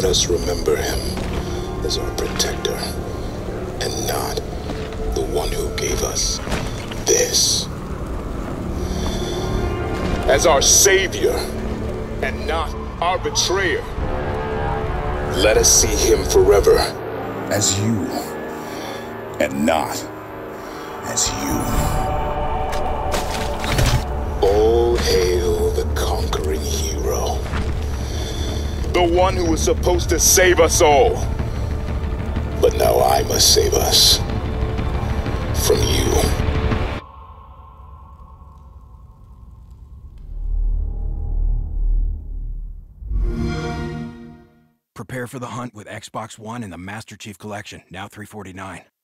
us remember him as our protector, and not the one who gave us this. As our savior, and not our betrayer. Let us see him forever as you, and not as you. All hail the conquering hero. The one who was supposed to save us all. But now I must save us from you. Prepare for the hunt with Xbox One and the Master Chief Collection, now $349.